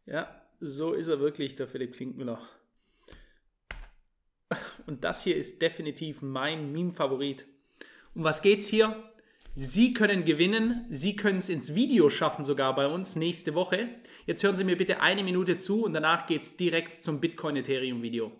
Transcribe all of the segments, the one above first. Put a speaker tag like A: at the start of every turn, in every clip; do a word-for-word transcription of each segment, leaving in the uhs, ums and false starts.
A: Ja, so ist er wirklich, der Philipp Klinkmüller. Und das hier ist definitiv mein Meme-Favorit. Um was geht's hier? Sie können gewinnen, Sie können es ins Video schaffen, sogar bei uns nächste Woche. Jetzt hören Sie mir bitte eine Minute zu und danach geht es direkt zum Bitcoin-Ethereum-Video.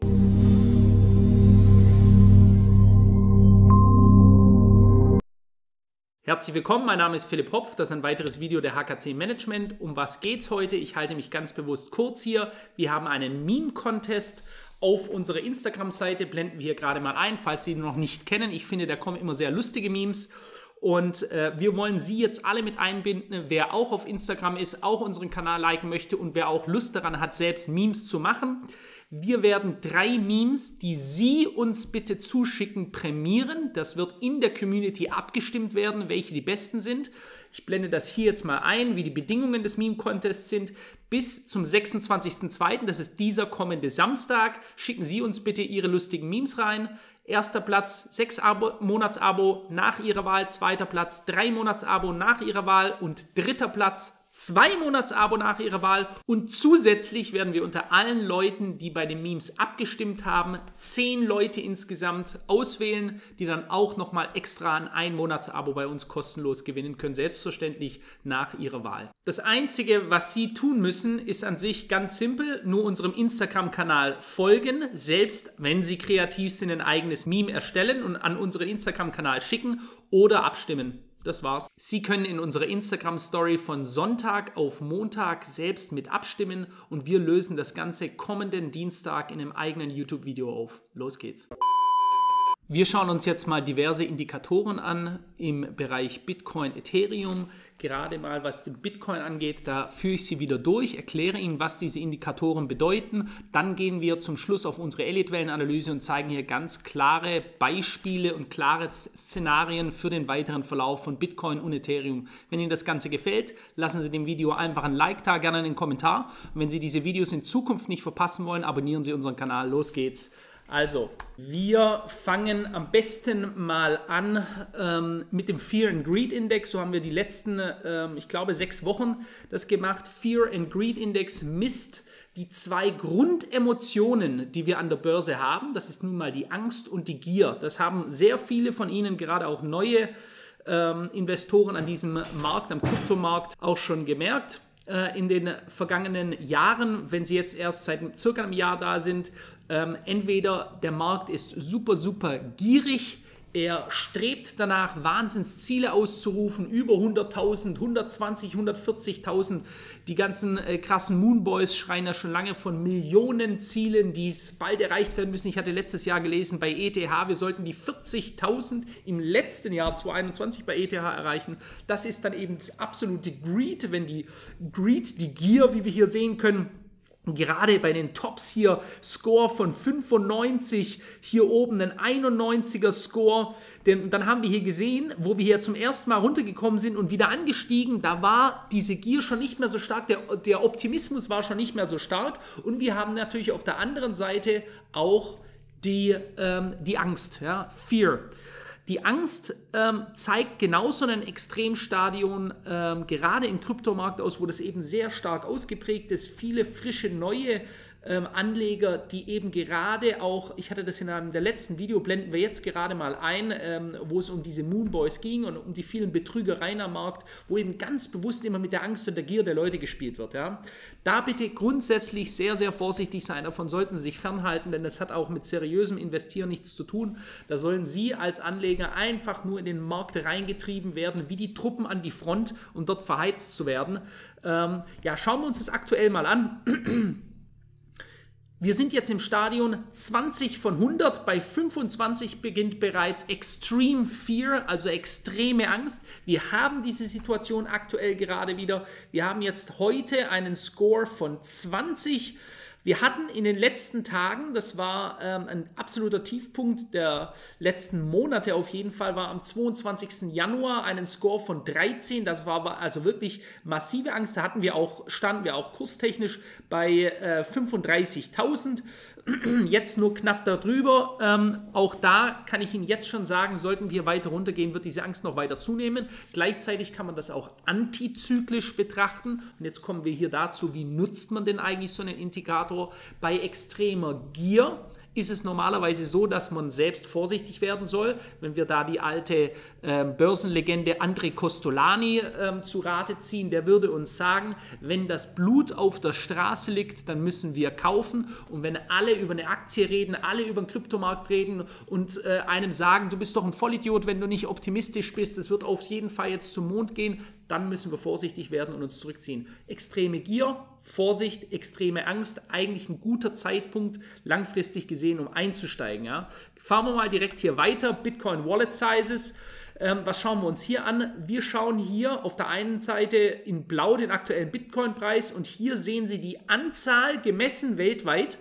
A: Herzlich willkommen, mein Name ist Philipp Hopf, das ist ein weiteres Video der H K C Management. Um was geht's heute? Ich halte mich ganz bewusst kurz hier. Wir haben einen Meme-Contest auf unserer Instagram-Seite, blenden wir hier gerade mal ein, falls Sie ihn noch nicht kennen. Ich finde, da kommen immer sehr lustige Memes. Und äh, wir wollen Sie jetzt alle mit einbinden, wer auch auf Instagram ist, auch unseren Kanal liken möchte und wer auch Lust daran hat, selbst Memes zu machen. Wir werden drei Memes, die Sie uns bitte zuschicken, prämieren. Das wird in der Community abgestimmt werden, welche die besten sind. Ich blende das hier jetzt mal ein, wie die Bedingungen des Meme-Contests sind. Bis zum sechsundzwanzigsten zweiten, das ist dieser kommende Samstag, schicken Sie uns bitte Ihre lustigen Memes rein. Erster Platz, sechs Monats-Abo nach Ihrer Wahl. Zweiter Platz, drei Monats-Abo nach Ihrer Wahl. Und dritter Platz, zwei Monats-Abo nach Ihrer Wahl. Und zusätzlich werden wir unter allen Leuten, die bei den Memes abgestimmt haben, zehn Leute insgesamt auswählen, die dann auch nochmal extra ein ein Monats-Abo bei uns kostenlos gewinnen können. Selbstverständlich nach Ihrer Wahl. Das Einzige, was Sie tun müssen, ist an sich ganz simpel. Nur unserem Instagram-Kanal folgen. Selbst wenn Sie kreativ sind, ein eigenes Meme erstellen und an unseren Instagram-Kanal schicken oder abstimmen. Das war's. Sie können in unserer Instagram-Story von Sonntag auf Montag selbst mit abstimmen und wir lösen das Ganze kommenden Dienstag in einem eigenen YouTube-Video auf. Los geht's. Wir schauen uns jetzt mal diverse Indikatoren an im Bereich Bitcoin, Ethereum. Gerade mal, was den Bitcoin angeht, da führe ich sie wieder durch, erkläre Ihnen, was diese Indikatoren bedeuten. Dann gehen wir zum Schluss auf unsere Elliott-Wellenanalyse und zeigen hier ganz klare Beispiele und klare Szenarien für den weiteren Verlauf von Bitcoin und Ethereum. Wenn Ihnen das Ganze gefällt, lassen Sie dem Video einfach ein Like da, gerne einen Kommentar. Und wenn Sie diese Videos in Zukunft nicht verpassen wollen, abonnieren Sie unseren Kanal. Los geht's. Also, wir fangen am besten mal an ähm, mit dem Fear and Greed Index. So haben wir die letzten, ähm, ich glaube, sechs Wochen das gemacht. Fear and Greed Index misst die zwei Grundemotionen, die wir an der Börse haben. Das ist nun mal die Angst und die Gier. Das haben sehr viele von Ihnen, gerade auch neue ähm, Investoren an diesem Markt, am Kryptomarkt, auch schon gemerkt. In den vergangenen Jahren, wenn Sie jetzt erst seit circa einem Jahr da sind, ähm, entweder der Markt ist super, super gierig, er strebt danach, Wahnsinnsziele auszurufen, über hunderttausend, hundertzwanzig, hundertvierzigtausend. Die ganzen äh, krassen Moonboys schreien ja schon lange von Millionen Zielen, die bald erreicht werden müssen. Ich hatte letztes Jahr gelesen bei E T H, wir sollten die vierzigtausend im letzten Jahr zweitausendeinundzwanzig bei E T H erreichen. Das ist dann eben das absolute Greed, wenn die Greed, die Gier, wie wir hier sehen können, gerade bei den Tops hier, Score von fünfundneunzig, hier oben ein einundneunziger Score. Denn dann haben wir hier gesehen, wo wir hier zum ersten Mal runtergekommen sind und wieder angestiegen, da war diese Gier schon nicht mehr so stark, der, der Optimismus war schon nicht mehr so stark. Und wir haben natürlich auf der anderen Seite auch die, ähm, die Angst, ja, Fear. Die Angst ähm, zeigt genauso ein Extremstadion, ähm, gerade im Kryptomarkt aus, wo das eben sehr stark ausgeprägt ist. Viele frische, neue ähm, Anleger, die eben gerade auch, ich hatte das in einem der letzten Video, blenden wir jetzt gerade mal ein, ähm, wo es um diese Moonboys ging und um die vielen Betrügereien am Markt, wo eben ganz bewusst immer mit der Angst und der Gier der Leute gespielt wird. Ja? Da bitte grundsätzlich sehr, sehr vorsichtig sein. Davon sollten Sie sich fernhalten, denn das hat auch mit seriösem Investieren nichts zu tun. Da sollen Sie als Anleger einfach nur in den Markt reingetrieben werden, wie die Truppen an die Front, um dort verheizt zu werden. Ähm, ja, schauen wir uns das aktuell mal an. Wir sind jetzt im Stadion zwanzig von hundert, bei fünfundzwanzig beginnt bereits Extreme Fear, also extreme Angst. Wir haben diese Situation aktuell gerade wieder. Wir haben jetzt heute einen Score von zwanzig. Wir hatten in den letzten Tagen, das war ähm, ein absoluter Tiefpunkt der letzten Monate auf jeden Fall, war am zweiundzwanzigsten Januar einen Score von dreizehn. Das war also wirklich massive Angst. Da hatten wir auch, standen wir auch kurstechnisch bei äh, fünfunddreißigtausend. Jetzt nur knapp darüber. Ähm, auch da kann ich Ihnen jetzt schon sagen, sollten wir weiter runtergehen, wird diese Angst noch weiter zunehmen. Gleichzeitig kann man das auch antizyklisch betrachten. Und jetzt kommen wir hier dazu, wie nutzt man denn eigentlich so einen Indikator? Bei extremer Gier ist es normalerweise so, dass man selbst vorsichtig werden soll. Wenn wir da die alte äh, Börsenlegende André Costolani äh, zu Rate ziehen, der würde uns sagen, wenn das Blut auf der Straße liegt, dann müssen wir kaufen. Und wenn alle über eine Aktie reden, alle über den Kryptomarkt reden und äh, einem sagen, du bist doch ein Vollidiot, wenn du nicht optimistisch bist, es wird auf jeden Fall jetzt zum Mond gehen, dann müssen wir vorsichtig werden und uns zurückziehen. Extreme Gier, Vorsicht, extreme Angst, eigentlich ein guter Zeitpunkt, langfristig gesehen, um einzusteigen. Ja. Fahren wir mal direkt hier weiter, Bitcoin Wallet Sizes. Ähm, was schauen wir uns hier an? Wir schauen hier auf der einen Seite in blau den aktuellen Bitcoin-Preis und hier sehen Sie die Anzahl gemessen weltweit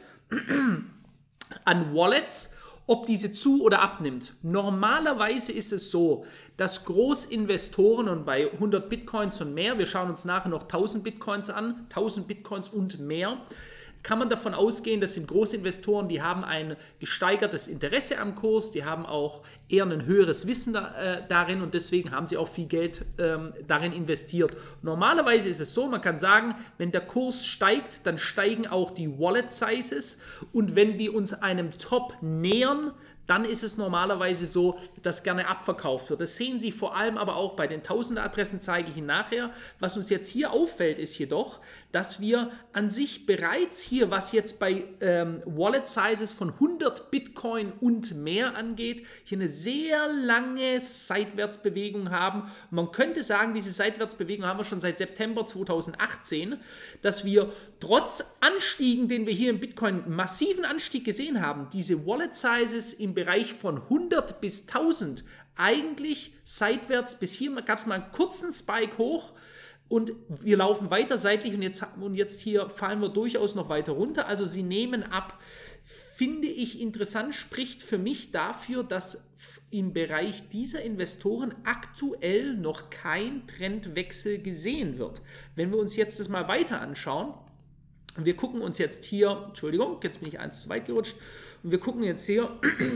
A: an Wallets, ob diese zu- oder abnimmt. Normalerweise ist es so, dass Großinvestoren und bei hundert Bitcoins und mehr, wir schauen uns nachher noch tausend Bitcoins an, tausend Bitcoins und mehr, kann man davon ausgehen, das sind Großinvestoren, die haben ein gesteigertes Interesse am Kurs, die haben auch eher ein höheres Wissen da, äh, darin und deswegen haben sie auch viel Geld ähm, darin investiert. Normalerweise ist es so, man kann sagen, wenn der Kurs steigt, dann steigen auch die Wallet Sizes und wenn wir uns einem Top nähern, dann ist es normalerweise so, dass gerne abverkauft wird. Das sehen Sie vor allem aber auch bei den Tausender-Adressen, zeige ich Ihnen nachher. Was uns jetzt hier auffällt, ist jedoch, dass wir an sich bereits hier, was jetzt bei ähm, Wallet-Sizes von hundert Bitcoin und mehr angeht, hier eine sehr lange Seitwärtsbewegung haben. Man könnte sagen, diese Seitwärtsbewegung haben wir schon seit September zweitausendachtzehn, dass wir trotz Anstiegen, den wir hier im Bitcoin, massiven Anstieg gesehen haben, diese Wallet-Sizes im Bereich von hundert bis tausend eigentlich seitwärts bis hier gab es mal einen kurzen Spike hoch und wir laufen weiter seitlich und jetzt, und jetzt hier fallen wir durchaus noch weiter runter. Also sie nehmen ab, finde ich interessant, spricht für mich dafür, dass im Bereich dieser Investoren aktuell noch kein Trendwechsel gesehen wird. Wenn wir uns jetzt das mal weiter anschauen, wir gucken uns jetzt hier, Entschuldigung, jetzt bin ich eins zu weit gerutscht, und wir gucken jetzt hier,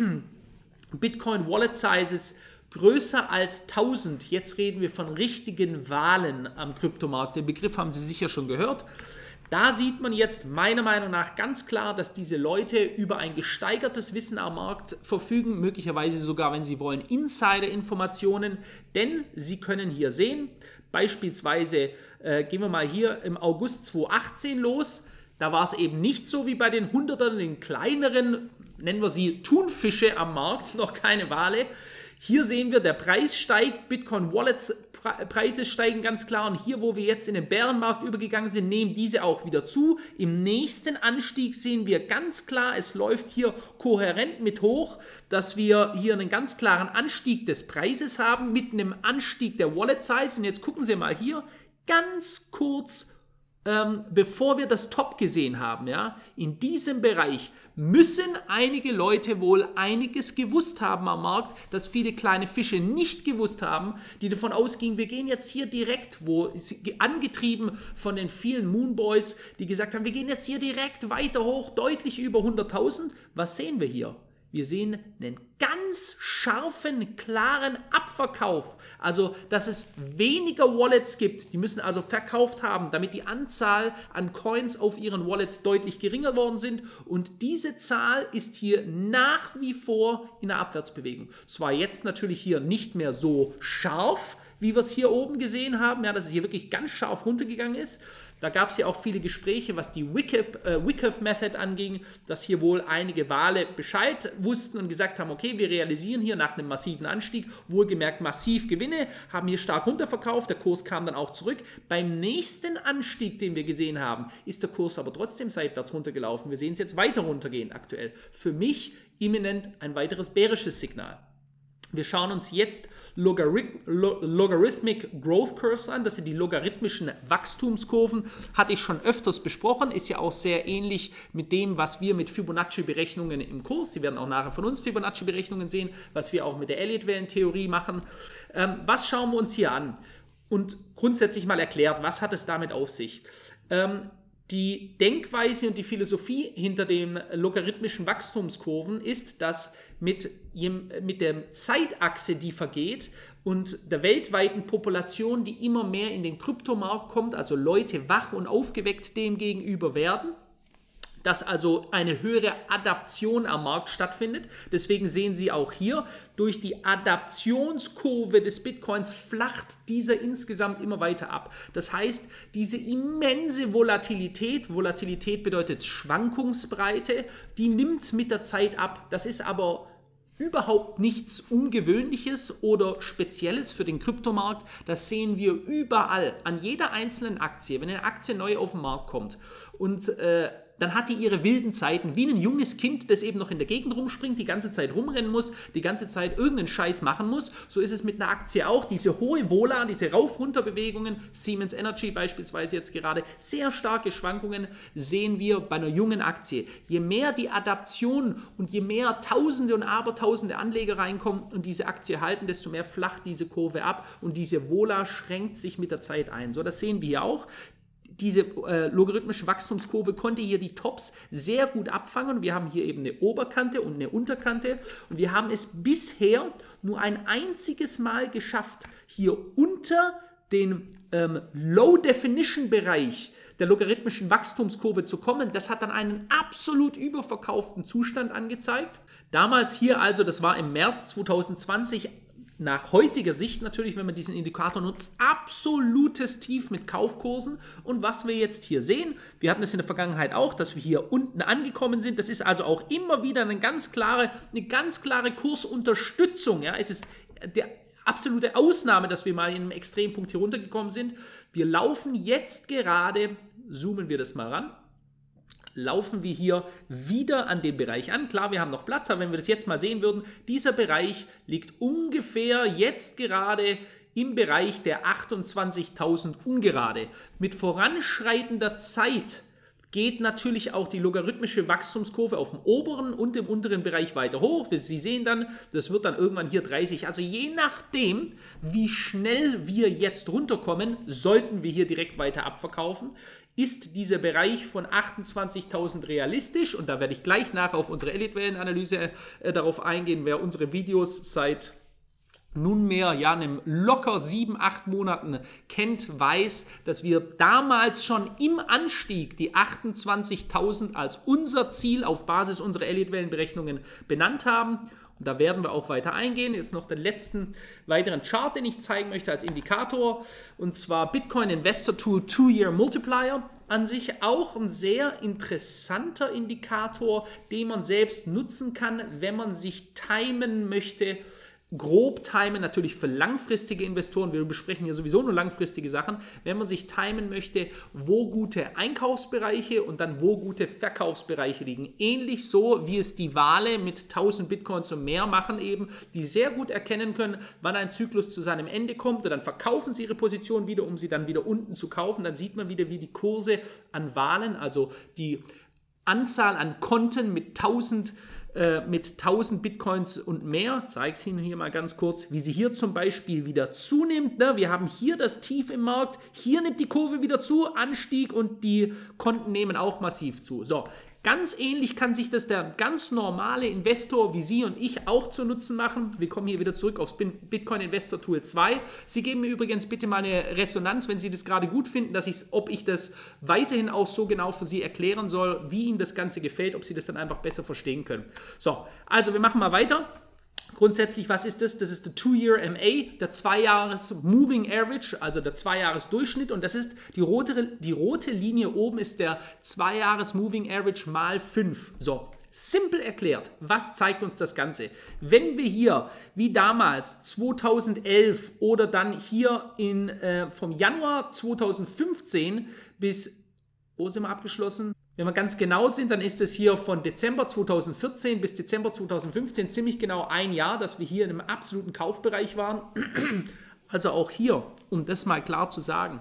A: Bitcoin Wallet Sizes größer als tausend. Jetzt reden wir von richtigen Wahlen am Kryptomarkt. Den Begriff haben Sie sicher schon gehört. Da sieht man jetzt meiner Meinung nach ganz klar, dass diese Leute über ein gesteigertes Wissen am Markt verfügen, möglicherweise sogar, wenn sie wollen, Insider-Informationen, denn Sie können hier sehen, beispielsweise äh, gehen wir mal hier im August zweitausendachtzehn los. Da war es eben nicht so wie bei den Hundertern, den kleineren, nennen wir sie Thunfische am Markt, noch keine Wale. Hier sehen wir, der Preis steigt, Bitcoin Wallets Preise steigen ganz klar und hier, wo wir jetzt in den Bärenmarkt übergegangen sind, nehmen diese auch wieder zu. Im nächsten Anstieg sehen wir ganz klar, es läuft hier kohärent mit hoch, dass wir hier einen ganz klaren Anstieg des Preises haben mit einem Anstieg der Wallet Size. Und jetzt gucken Sie mal hier, ganz kurz Ähm, bevor wir das Top gesehen haben, ja, in diesem Bereich müssen einige Leute wohl einiges gewusst haben am Markt, dass viele kleine Fische nicht gewusst haben, die davon ausgingen, wir gehen jetzt hier direkt, wo angetrieben von den vielen Moonboys, die gesagt haben, wir gehen jetzt hier direkt weiter hoch, deutlich über hunderttausend. Was sehen wir hier? Wir sehen einen ganz scharfen, klaren Abverkauf. Also, dass es weniger Wallets gibt. Die müssen also verkauft haben, damit die Anzahl an Coins auf ihren Wallets deutlich geringer worden sind. Und diese Zahl ist hier nach wie vor in der Abwärtsbewegung. Zwar jetzt natürlich hier nicht mehr so scharf, wie wir es hier oben gesehen haben, ja, dass es hier wirklich ganz scharf runtergegangen ist. Da gab es ja auch viele Gespräche, was die Wyckoff-Method äh, anging, dass hier wohl einige Wale Bescheid wussten und gesagt haben, okay, wir realisieren hier nach einem massiven Anstieg, wohlgemerkt massiv Gewinne, haben hier stark runterverkauft, der Kurs kam dann auch zurück. Beim nächsten Anstieg, den wir gesehen haben, ist der Kurs aber trotzdem seitwärts runtergelaufen. Wir sehen es jetzt weiter runtergehen aktuell. Für mich imminent ein weiteres bärisches Signal. Wir schauen uns jetzt Logarith Logarithmic Growth Curves an. Das sind die logarithmischen Wachstumskurven. Hatte ich schon öfters besprochen. Ist ja auch sehr ähnlich mit dem, was wir mit Fibonacci-Berechnungen im Kurs. Sie werden auch nachher von uns Fibonacci-Berechnungen sehen, was wir auch mit der Elliott-Wellentheorie machen. Ähm, was schauen wir uns hier an? Und grundsätzlich mal erklärt, was hat es damit auf sich? Ähm, Die Denkweise und die Philosophie hinter den logarithmischen Wachstumskurven ist, dass mit, mit der Zeitachse, die vergeht, und der weltweiten Population, die immer mehr in den Kryptomarkt kommt, also Leute wach und aufgeweckt dem gegenüber werden, dass also eine höhere Adaption am Markt stattfindet. Deswegen sehen Sie auch hier, durch die Adaptionskurve des Bitcoins flacht dieser insgesamt immer weiter ab. Das heißt, diese immense Volatilität, Volatilität bedeutet Schwankungsbreite, die nimmt mit der Zeit ab. Das ist aber überhaupt nichts Ungewöhnliches oder Spezielles für den Kryptomarkt. Das sehen wir überall, an jeder einzelnen Aktie. Wenn eine Aktie neu auf den Markt kommt und äh, dann hat die ihre wilden Zeiten, wie ein junges Kind, das eben noch in der Gegend rumspringt, die ganze Zeit rumrennen muss, die ganze Zeit irgendeinen Scheiß machen muss. So ist es mit einer Aktie auch. Diese hohe Vola, diese Rauf-Runter-Bewegungen, Siemens Energy beispielsweise jetzt gerade, sehr starke Schwankungen sehen wir bei einer jungen Aktie. Je mehr die Adaption und je mehr Tausende und Abertausende Anleger reinkommen und diese Aktie halten, desto mehr flacht diese Kurve ab und diese Vola schränkt sich mit der Zeit ein. So, das sehen wir hier auch. Diese äh, logarithmische Wachstumskurve konnte hier die Tops sehr gut abfangen. Wir haben hier eben eine Oberkante und eine Unterkante und wir haben es bisher nur ein einziges Mal geschafft, hier unter den ähm, Low-Definition-Bereich der logarithmischen Wachstumskurve zu kommen. Das hat dann einen absolut überverkauften Zustand angezeigt. Damals hier also, das war im März zweitausendzwanzig, nach heutiger Sicht natürlich, wenn man diesen Indikator nutzt, absolutes Tief mit Kaufkursen. Und was wir jetzt hier sehen, wir hatten es in der Vergangenheit auch, dass wir hier unten angekommen sind. Das ist also auch immer wieder eine ganz klare, eine ganz klare Kursunterstützung. Ja, es ist der absolute Ausnahme, dass wir mal in einem Extrempunkt hier runtergekommen sind. Wir laufen jetzt gerade, zoomen wir das mal ran, laufen wir hier wieder an den Bereich an. Klar, wir haben noch Platz, aber wenn wir das jetzt mal sehen würden, dieser Bereich liegt ungefähr jetzt gerade im Bereich der achtundzwanzigtausend ungerade. Mit voranschreitender Zeit geht natürlich auch die logarithmische Wachstumskurve auf dem oberen und dem unteren Bereich weiter hoch. Sie sehen dann, das wird dann irgendwann hier dreißig. Also je nachdem, wie schnell wir jetzt runterkommen, sollten wir hier direkt weiter abverkaufen. Ist dieser Bereich von achtundzwanzigtausend realistisch? Und da werde ich gleich nachher auf unsere Elliott-Wellenanalyse äh, darauf eingehen. Wer unsere Videos seit nunmehr ja einem locker sieben, acht Monaten kennt, weiß, dass wir damals schon im Anstieg die achtundzwanzigtausend als unser Ziel auf Basis unserer Elliott-Wellenberechnungen benannt haben. Und da werden wir auch weiter eingehen. Jetzt noch den letzten weiteren Chart, den ich zeigen möchte als Indikator. Und zwar Bitcoin Investor Tool Two-Year Multiplier. An sich auch ein sehr interessanter Indikator, den man selbst nutzen kann, wenn man sich timen möchte. Grob timen, natürlich für langfristige Investoren, wir besprechen hier sowieso nur langfristige Sachen, wenn man sich timen möchte, wo gute Einkaufsbereiche und dann wo gute Verkaufsbereiche liegen. Ähnlich so, wie es die Wale mit tausend Bitcoins und mehr machen eben, die sehr gut erkennen können, wann ein Zyklus zu seinem Ende kommt und dann verkaufen sie ihre Position wieder, um sie dann wieder unten zu kaufen. Dann sieht man wieder, wie die Kurse an Walen, also die Anzahl an Konten mit tausend mit tausend Bitcoins und mehr, zeige ich es Ihnen hier mal ganz kurz, wie sie hier zum Beispiel wieder zunimmt. Wir haben hier das Tief im Markt, hier nimmt die Kurve wieder zu, Anstieg und die Konten nehmen auch massiv zu. So, ganz ähnlich kann sich das der ganz normale Investor wie Sie und ich auch zu Nutzen machen. Wir kommen hier wieder zurück aufs Bitcoin Investor Tool zwei. Sie geben mir übrigens bitte mal eine Resonanz, wenn Sie das gerade gut finden, dass ich, ob ich das weiterhin auch so genau für Sie erklären soll, wie Ihnen das Ganze gefällt, ob Sie das dann einfach besser verstehen können. So, also wir machen mal weiter. Grundsätzlich, was ist das? Das ist der Two-Year M A, der zwei-Jahres-Moving Average, also der zwei-Jahres-Durchschnitt. Und das ist die rote, die rote Linie oben ist der zwei-Jahres-Moving Average mal fünf. So, simpel erklärt, was zeigt uns das Ganze? Wenn wir hier, wie damals zweitausendelf oder dann hier in, äh, vom Januar zweitausendfünfzehn bis Wo sind wir abgeschlossen? Wenn wir ganz genau sind, dann ist es hier von Dezember zweitausendvierzehn bis Dezember zweitausendfünfzehn ziemlich genau ein Jahr, dass wir hier in einem absoluten Kaufbereich waren. Also auch hier, um das mal klar zu sagen,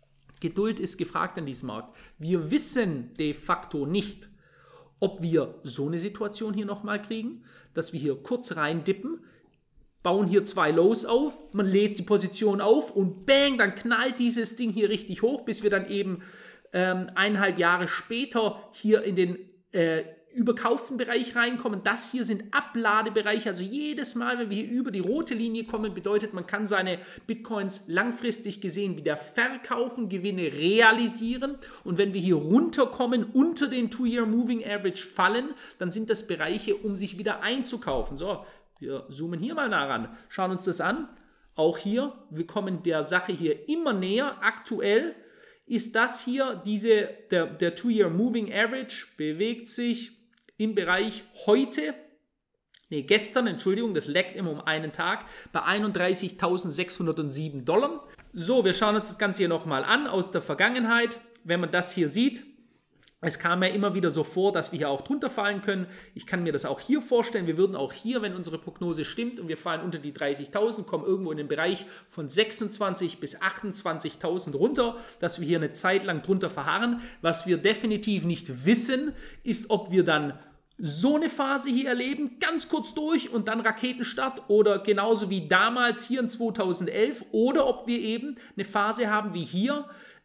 A: Geduld ist gefragt an diesem Markt. Wir wissen de facto nicht, ob wir so eine Situation hier nochmal kriegen, dass wir hier kurz rein dippen, bauen hier zwei Lows auf, man lädt die Position auf und bang, dann knallt dieses Ding hier richtig hoch, bis wir dann eben ähm, eineinhalb Jahre später hier in den äh, überkauften Bereich reinkommen. Das hier sind Abladebereiche, also jedes Mal, wenn wir hier über die rote Linie kommen, bedeutet, man kann seine Bitcoins langfristig gesehen wieder verkaufen, Gewinne realisieren und wenn wir hier runterkommen, unter den Two-Year Moving Average fallen, dann sind das Bereiche, um sich wieder einzukaufen. So, wir zoomen hier mal nah ran, schauen uns das an. Auch hier, wir kommen der Sache hier immer näher. Aktuell ist das hier, diese, der, der Two-Year Moving Average bewegt sich im Bereich heute, nee, gestern, Entschuldigung, das leckt immer um einen Tag, bei einunddreißigtausendsechshundertsieben Dollar. So, wir schauen uns das Ganze hier nochmal an aus der Vergangenheit. Wenn man das hier sieht, es kam ja immer wieder so vor, dass wir hier auch drunter fallen können. Ich kann mir das auch hier vorstellen. Wir würden auch hier, wenn unsere Prognose stimmt und wir fallen unter die dreißigtausend, kommen irgendwo in den Bereich von sechsundzwanzigtausend bis achtundzwanzigtausend runter, dass wir hier eine Zeit lang drunter verharren. Was wir definitiv nicht wissen, ist, ob wir dann so eine Phase hier erleben, ganz kurz durch und dann Raketenstart oder genauso wie damals hier in zweitausendelf oder ob wir eben eine Phase haben wie hier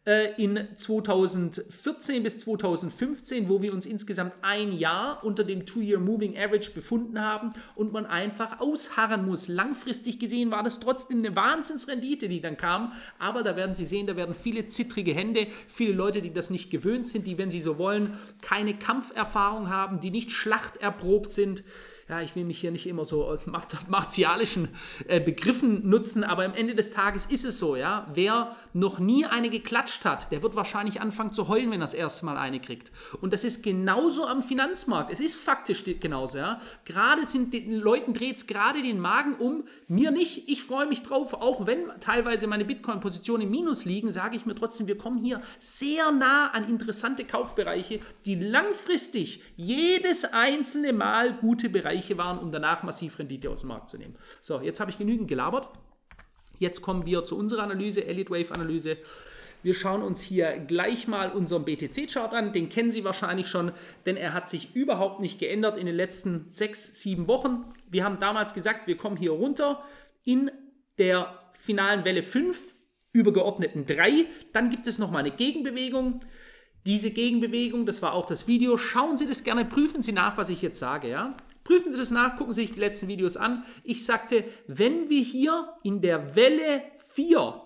A: in zweitausendvierzehn bis zweitausendfünfzehn, wo wir uns insgesamt ein Jahr unter dem Two-Year Moving Average befunden haben und man einfach ausharren muss. Langfristig gesehen war das trotzdem eine Wahnsinnsrendite, die dann kam, aber da werden Sie sehen, da werden viele zittrige Hände, viele Leute, die das nicht gewöhnt sind, die, wenn sie so wollen, keine Kampferfahrung haben, die nicht schlachterprobt sind. Ja, ich will mich hier nicht immer so martialischen äh, Begriffen nutzen, aber am Ende des Tages ist es so, ja. Wer noch nie eine geklatscht hat, der wird wahrscheinlich anfangen zu heulen, wenn er das erste Mal eine kriegt. Und das ist genauso am Finanzmarkt. Es ist faktisch genauso, ja. Gerade sind den Leuten dreht es gerade den Magen um. Mir nicht. Ich freue mich drauf, auch wenn teilweise meine Bitcoin-Positionen im Minus liegen, sage ich mir trotzdem, wir kommen hier sehr nah an interessante Kaufbereiche, die langfristig jedes einzelne Mal gute Bereiche waren, um danach massiv Rendite aus dem Markt zu nehmen. So, jetzt habe ich genügend gelabert. Jetzt kommen wir zu unserer Analyse, Elliott Wave Analyse. Wir schauen uns hier gleich mal unseren B T C-Chart an. Den kennen Sie wahrscheinlich schon, denn er hat sich überhaupt nicht geändert in den letzten sechs, sieben Wochen. Wir haben damals gesagt, wir kommen hier runter in der finalen Welle fünf, übergeordneten drei. Dann gibt es nochmal eine Gegenbewegung. Diese Gegenbewegung, das war auch das Video. Schauen Sie das gerne, prüfen Sie nach, was ich jetzt sage, ja. Prüfen Sie das nach, gucken Sie sich die letzten Videos an. Ich sagte, wenn wir hier in der Welle vier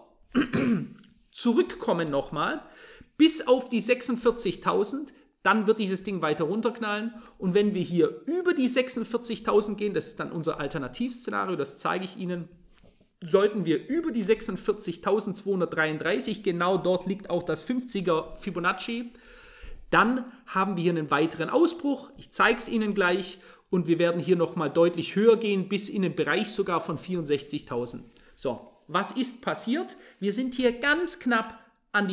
A: zurückkommen nochmal, bis auf die sechsundvierzigtausend, dann wird dieses Ding weiter runterknallen. Und wenn wir hier über die sechsundvierzigtausend gehen, das ist dann unser Alternativszenario, das zeige ich Ihnen, sollten wir über die sechsundvierzigtausendzweihundertdreiunddreißig, genau dort liegt auch das fünfziger Fibonacci, dann haben wir hier einen weiteren Ausbruch. Ich zeige es Ihnen gleich. Und wir werden hier nochmal deutlich höher gehen, bis in den Bereich sogar von vierundsechzigtausend. So, was ist passiert? Wir sind hier ganz knapp an die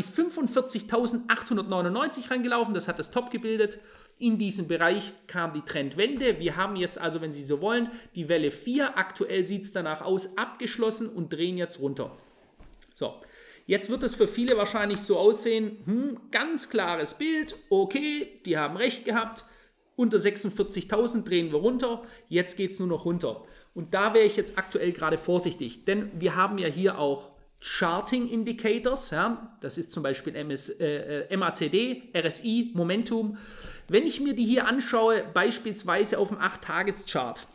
A: fünfundvierzigtausendachthundertneunundneunzig reingelaufen. Das hat das Top gebildet. In diesem Bereich kam die Trendwende. Wir haben jetzt also, wenn Sie so wollen, die Welle vier. Aktuell sieht es danach aus, abgeschlossen und drehen jetzt runter. So, jetzt wird es für viele wahrscheinlich so aussehen, hm, ganz klares Bild, okay, die haben recht gehabt. Unter sechsundvierzigtausend drehen wir runter, jetzt geht es nur noch runter. Und da wäre ich jetzt aktuell gerade vorsichtig, denn wir haben ja hier auch Charting Indicators, ja? Das ist zum Beispiel M S, äh, M A C D, R S I, Momentum. Wenn ich mir die hier anschaue, beispielsweise auf dem acht-Tages-Chart,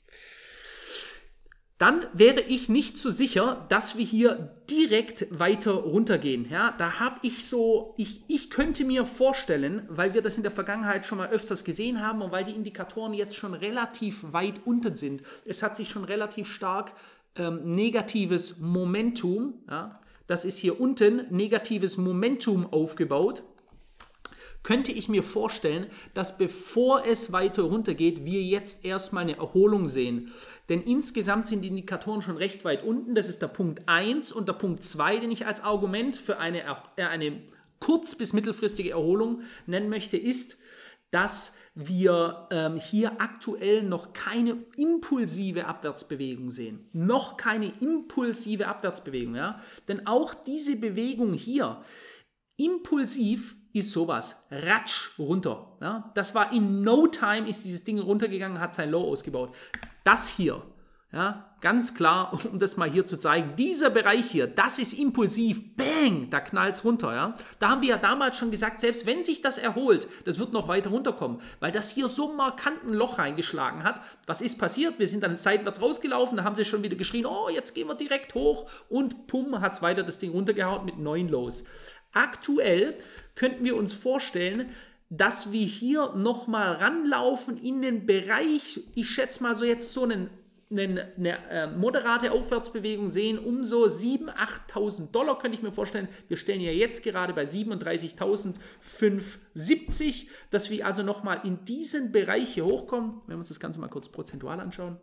A: dann wäre ich nicht so sicher, dass wir hier direkt weiter runtergehen. Ja, da habe ich so, ich, ich könnte mir vorstellen, weil wir das in der Vergangenheit schon mal öfters gesehen haben und weil die Indikatoren jetzt schon relativ weit unten sind, es hat sich schon relativ stark ähm, negatives Momentum, ja, das ist hier unten, negatives Momentum aufgebaut, könnte ich mir vorstellen, dass bevor es weiter runtergeht, wir jetzt erstmal eine Erholung sehen. Denn insgesamt sind die Indikatoren schon recht weit unten. Das ist der Punkt eins und der Punkt zwei, den ich als Argument für eine, eine kurz- bis mittelfristige Erholung nennen möchte, ist, dass wir ähm, hier aktuell noch keine impulsive Abwärtsbewegung sehen. Noch keine impulsive Abwärtsbewegung. Ja? Denn auch diese Bewegung hier, impulsiv, ist sowas. Ratsch, runter. Ja? Das war in no time, ist dieses Ding runtergegangen, hat sein Low ausgebaut. Das hier, ja, ganz klar, um das mal hier zu zeigen, dieser Bereich hier, das ist impulsiv, bang, da knallt es runter. Ja? Da haben wir ja damals schon gesagt, selbst wenn sich das erholt, das wird noch weiter runterkommen, weil das hier so markant ein Loch reingeschlagen hat. Was ist passiert? Wir sind dann seitwärts rausgelaufen, da haben sie schon wieder geschrien, oh, jetzt gehen wir direkt hoch und pum, hat es weiter das Ding runtergehauen mit neuen Lows. Aktuell könnten wir uns vorstellen, dass wir hier nochmal ranlaufen in den Bereich, ich schätze mal so jetzt so einen, eine, eine äh, moderate Aufwärtsbewegung sehen, um so siebentausend, achttausend Dollar könnte ich mir vorstellen. Wir stellen ja jetzt gerade bei siebenunddreißigtausendfünfhundertsiebzig, dass wir also nochmal in diesen Bereich hier hochkommen. Wenn wir uns das Ganze mal kurz prozentual anschauen.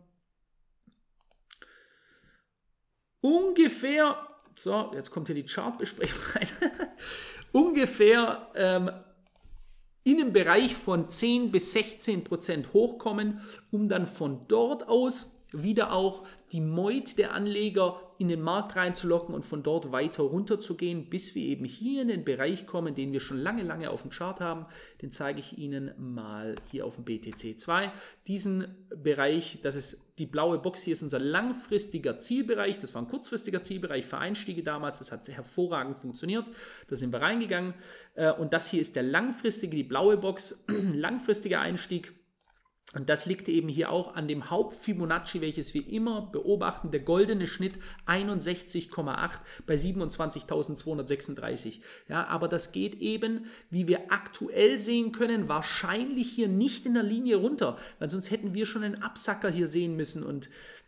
A: Ungefähr... So, jetzt kommt hier die Chartbesprechung rein. Ungefähr ähm, in einem Bereich von zehn bis sechzehn Prozent hochkommen, um dann von dort aus wieder auch die Meut der Anleger in den Markt reinzulocken und von dort weiter runter zu gehen, bis wir eben hier in den Bereich kommen, den wir schon lange, lange auf dem Chart haben. Den zeige ich Ihnen mal hier auf dem B T C zwei. Diesen Bereich, das ist die blaue Box hier, ist unser langfristiger Zielbereich. Das war ein kurzfristiger Zielbereich für Einstiege damals. Das hat hervorragend funktioniert. Da sind wir reingegangen. Und das hier ist der langfristige, die blaue Box, langfristiger Einstieg. Und das liegt eben hier auch an dem Haupt-Fibonacci, welches wir immer beobachten, der goldene Schnitt einundsechzig Komma acht bei siebenundzwanzigtausendzweihundertsechsunddreißig. Ja, aber das geht eben, wie wir aktuell sehen können, wahrscheinlich hier nicht in der Linie runter, weil sonst hätten wir schon einen Absacker hier sehen müssen. Und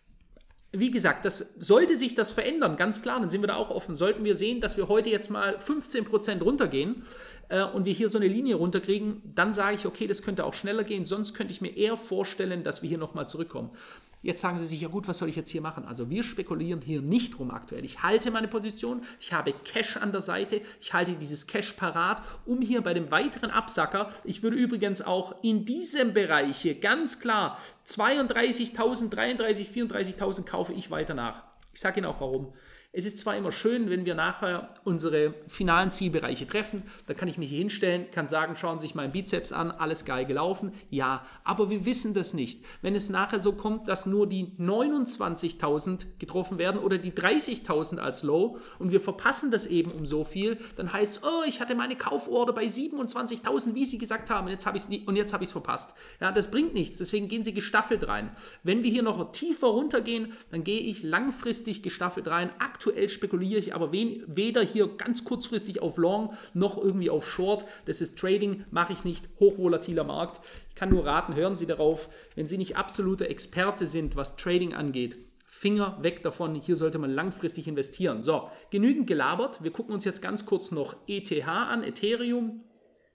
A: wie gesagt, das sollte sich das verändern, ganz klar, dann sind wir da auch offen. Sollten wir sehen, dass wir heute jetzt mal fünfzehn Prozent runtergehen äh, und wir hier so eine Linie runterkriegen, dann sage ich, okay, das könnte auch schneller gehen, sonst könnte ich mir eher vorstellen, dass wir hier nochmal zurückkommen. Jetzt sagen Sie sich, ja gut, was soll ich jetzt hier machen? Also wir spekulieren hier nicht rum aktuell. Ich halte meine Position, ich habe Cash an der Seite, ich halte dieses Cash parat, um hier bei dem weiteren Absacker, ich würde übrigens auch in diesem Bereich hier ganz klar zweiunddreißigtausend, dreiunddreißig, vierunddreißigtausend kaufe ich weiter nach. Ich sage Ihnen auch warum. Es ist zwar immer schön, wenn wir nachher unsere finalen Zielbereiche treffen, da kann ich mich hier hinstellen, kann sagen, schauen Sie sich meinen Bizeps an, alles geil gelaufen, ja, aber wir wissen das nicht. Wenn es nachher so kommt, dass nur die neunundzwanzigtausend getroffen werden oder die dreißigtausend als Low und wir verpassen das eben um so viel, dann heißt es, oh, ich hatte meine Kauforder bei siebenundzwanzigtausend, wie Sie gesagt haben, und jetzt habe ich es und jetzt habe ich es verpasst. Ja, das bringt nichts, deswegen gehen Sie gestaffelt rein. Wenn wir hier noch tiefer runtergehen, dann gehe ich langfristig gestaffelt rein. Aktuell spekuliere ich aber weder hier ganz kurzfristig auf Long noch irgendwie auf Short. Das ist Trading, mache ich nicht. Hochvolatiler Markt. Ich kann nur raten, hören Sie darauf, wenn Sie nicht absoluter Experte sind, was Trading angeht. Finger weg davon, hier sollte man langfristig investieren. So, genügend gelabert. Wir gucken uns jetzt ganz kurz noch E T H an, Ethereum.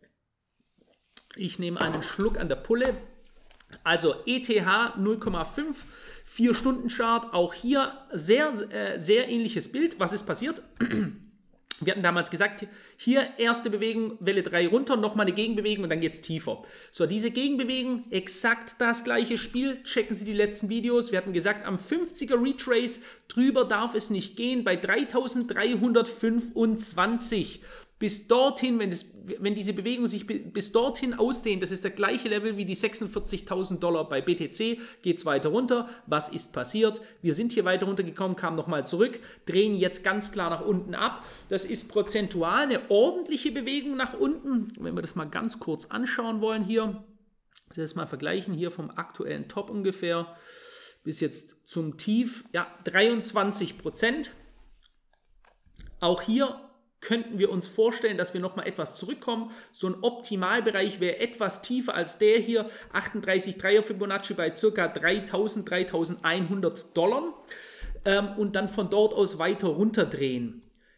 A: Ich nehme einen Schluck an der Pulle. Also E T H null Komma fünf, vier Stunden Chart, auch hier sehr, äh, sehr ähnliches Bild. Was ist passiert? Wir hatten damals gesagt, hier erste Bewegung, Welle drei runter, nochmal eine Gegenbewegung und dann geht es tiefer. So, diese Gegenbewegung, exakt das gleiche Spiel. Checken Sie die letzten Videos. Wir hatten gesagt, am fünfziger Retrace, drüber darf es nicht gehen, bei dreitausenddreihundertfünfundzwanzig. Bis dorthin, wenn, das, wenn diese Bewegung sich bis dorthin ausdehnt, das ist der gleiche Level wie die sechsundvierzigtausend Dollar bei B T C, geht es weiter runter. Was ist passiert? Wir sind hier weiter runtergekommen, kamen nochmal zurück, drehen jetzt ganz klar nach unten ab. Das ist prozentual eine ordentliche Bewegung nach unten. Wenn wir das mal ganz kurz anschauen wollen hier, das jetzt mal vergleichen, hier vom aktuellen Top ungefähr bis jetzt zum Tief, ja, dreiundzwanzig Prozent. Auch hier könnten wir uns vorstellen, dass wir nochmal etwas zurückkommen. So ein Optimalbereich wäre etwas tiefer als der hier, achtunddreißig Komma dreier Fibonacci bei ca. dreitausend, dreitausendeinhundert Dollar ähm, und dann von dort aus weiter runterdrehen.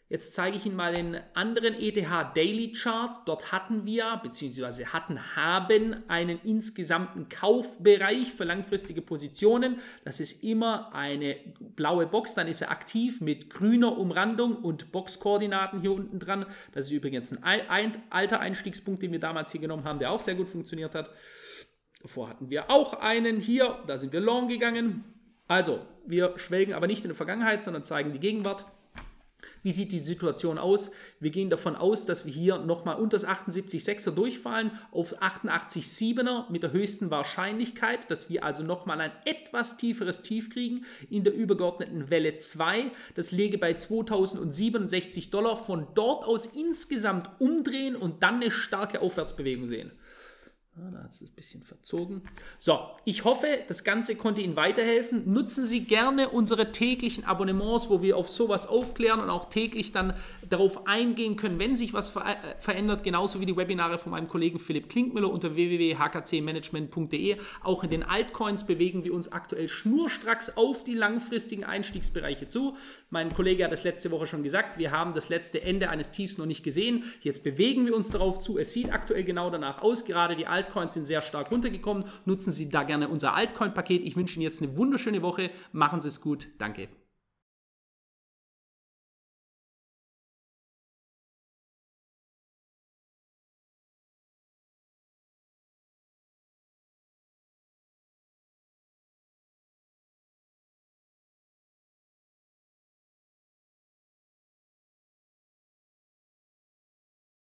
A: Jetzt zeige ich Ihnen mal den anderen E T H Daily Chart. Dort hatten wir, beziehungsweise hatten, haben einen insgesamten Kaufbereich für langfristige Positionen. Das ist immer eine blaue Box, dann ist er aktiv mit grüner Umrandung und Boxkoordinaten hier unten dran. Das ist übrigens ein, ein alter Einstiegspunkt, den wir damals hier genommen haben, der auch sehr gut funktioniert hat. Davor hatten wir auch einen hier, da sind wir long gegangen. Also, wir schwelgen aber nicht in der Vergangenheit, sondern zeigen die Gegenwart. Wie sieht die Situation aus? Wir gehen davon aus, dass wir hier nochmal unter das achtundsiebzig Komma sechser durchfallen auf achtundachtzig Komma siebener mit der höchsten Wahrscheinlichkeit, dass wir also nochmal ein etwas tieferes Tief kriegen in der übergeordneten Welle zwei. Das läge bei zweitausendsiebenundsechzig Dollar. Von dort aus insgesamt umdrehen und dann eine starke Aufwärtsbewegung sehen. Da hat es ein bisschen verzogen. So, ich hoffe, das Ganze konnte Ihnen weiterhelfen. Nutzen Sie gerne unsere täglichen Abonnements, wo wir auf sowas aufklären und auch täglich dann darauf eingehen können, wenn sich was ver verändert. Genauso wie die Webinare von meinem Kollegen Philipp Klinkmüller unter w w w punkt h k c management punkt d e. Auch in den Altcoins bewegen wir uns aktuell schnurstracks auf die langfristigen Einstiegsbereiche zu. Mein Kollege hat das letzte Woche schon gesagt, wir haben das letzte Ende eines Tiefs noch nicht gesehen. Jetzt bewegen wir uns darauf zu. Es sieht aktuell genau danach aus. Gerade die Altcoins sind sehr stark runtergekommen. Nutzen Sie da gerne unser Altcoin-Paket. Ich wünsche Ihnen jetzt eine wunderschöne Woche. Machen Sie es gut. Danke.